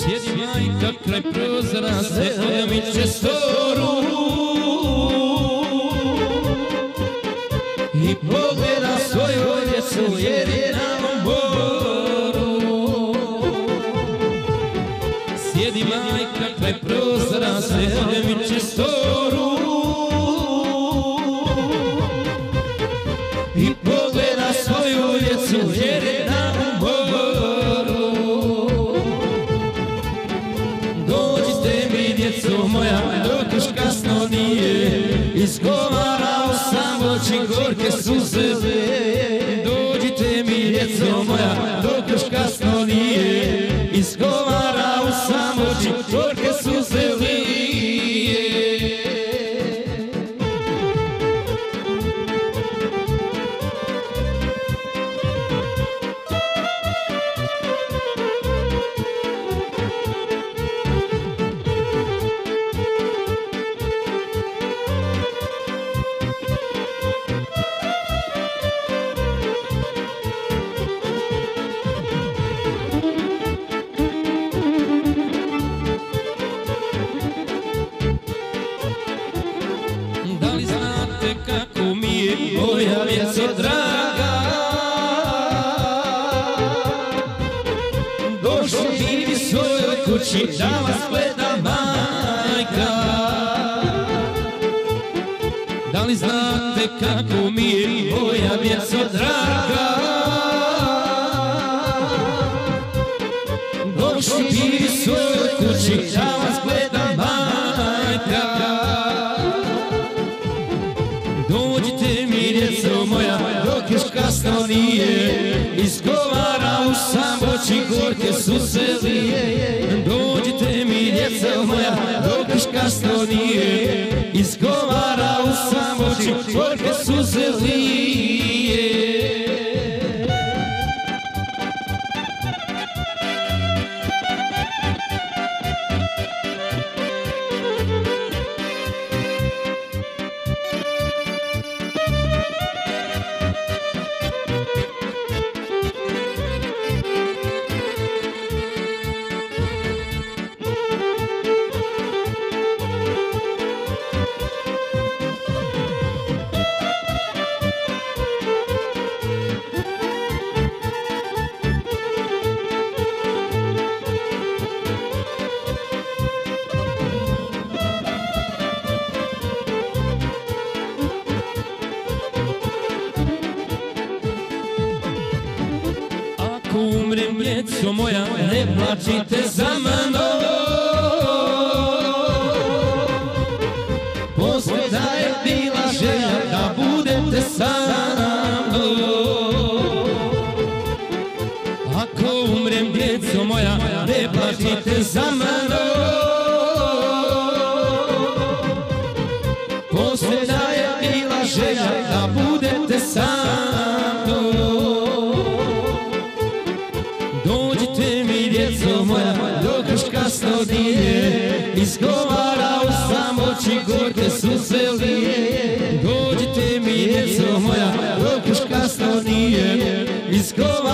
Sjedi majka kraj prozora, sve miče storu i pogleda svoju djecu jer je na moru. Sjedi majka kraj prozora, sve miče storu i pogleda svoju djecu jer je na moru. Dođite mi djeco moja dok još kasno nije, izgovarao sam oči gorke suze. Dođite mi djeco moja dok još kasno nije, izgovarao sam oči gorke suze lije. Da li znate kako mi je moja djeco draga? Došao živi svojoj kući da vas gleda majka. Da li znate kako mi je moja djeco draga? Došao živi svojoj kući da vas gleda majka. Dođite mi djeco moja dok još kasno nije, izgovarao sam oči gorke suze lije. Dođite mi djeco moja dok još kasno nije, izgovarao sam oči gorke suze lije. Ako umrem djeco moja ne plačite za mnom, poslije da je bila želja da budete sa mnom. Ako umrem djeco moja ne plačite za mnom, poslije da je bila želja da budete sa mnom. Dođite mi djeco moja dok još kasno nije, izgovarao sam oči gorke suze lije. Dođite mi djeco moja dok još kasno nije, izgovarao